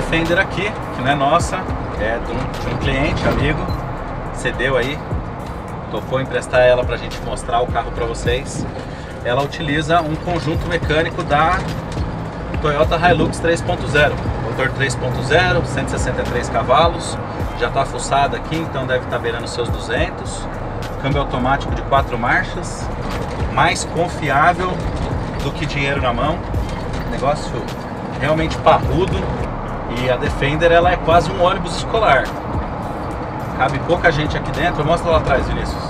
Defender aqui, que não é nossa, é de um cliente, amigo, cedeu aí, topou emprestar ela pra gente mostrar o carro pra vocês. Ela utiliza um conjunto mecânico da Toyota Hilux 3.0, motor 3.0, 163 cavalos, já está fuçada aqui, então deve estar beirando seus 200, câmbio automático de 4 marchas, mais confiável do que dinheiro na mão, negócio realmente parrudo. E a Defender, ela é quase um ônibus escolar, cabe pouca gente aqui dentro. Mostra lá atrás, Vinícius.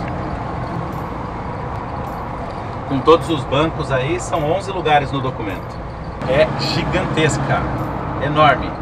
Com todos os bancos aí, são 11 lugares no documento. É gigantesca, enorme.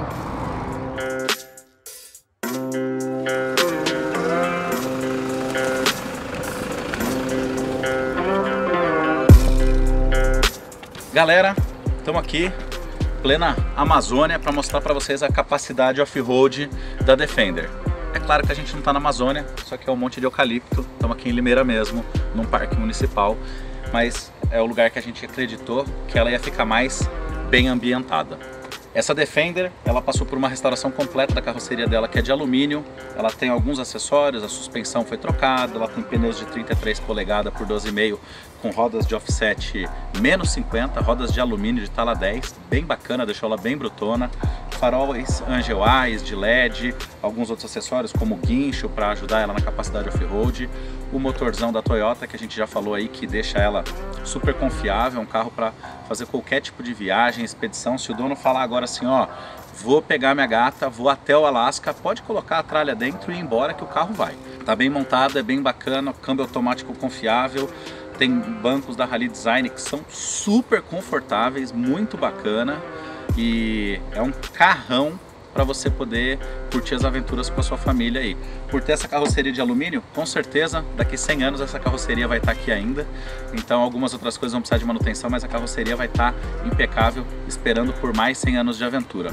Galera, estamos aqui, plena Amazônia, para mostrar para vocês a capacidade off-road da Defender. É claro que a gente não está na Amazônia, isso aqui é um monte de eucalipto, estamos aqui em Limeira mesmo, num parque municipal, mas é o lugar que a gente acreditou que ela ia ficar mais bem ambientada. Essa Defender, ela passou por uma restauração completa da carroceria dela, que é de alumínio. Ela tem alguns acessórios, a suspensão foi trocada, ela tem pneus de 33 polegadas por 12,5 com rodas de offset menos 50, rodas de alumínio de tala 10, bem bacana, deixou ela bem brutona. Faróis Angel Eyes de LED, alguns outros acessórios como guincho para ajudar ela na capacidade off-road. O motorzão da Toyota, que a gente já falou aí, que deixa ela super confiável, é um carro para fazer qualquer tipo de viagem, expedição. Se o dono falar agora assim, ó, vou pegar minha gata, vou até o Alasca, pode colocar a tralha dentro e ir embora que o carro vai. Tá bem montado, é bem bacana, câmbio automático confiável, tem bancos da Rally Design que são super confortáveis, muito bacana, e é um carrão para você poder curtir as aventuras com a sua família aí. Por ter essa carroceria de alumínio, com certeza daqui 100 anos essa carroceria vai estar aqui ainda. Então algumas outras coisas vão precisar de manutenção, mas a carroceria vai estar impecável, esperando por mais 100 anos de aventura.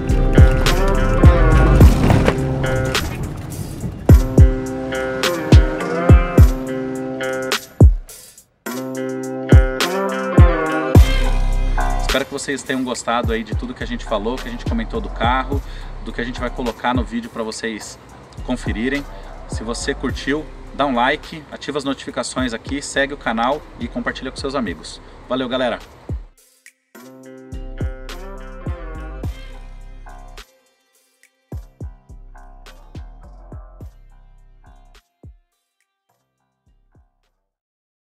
Espero que vocês tenham gostado aí de tudo que a gente falou, que a gente comentou do carro, do que a gente vai colocar no vídeo para vocês conferirem. Se você curtiu, dá um like, ativa as notificações aqui, segue o canal e compartilha com seus amigos. Valeu, galera!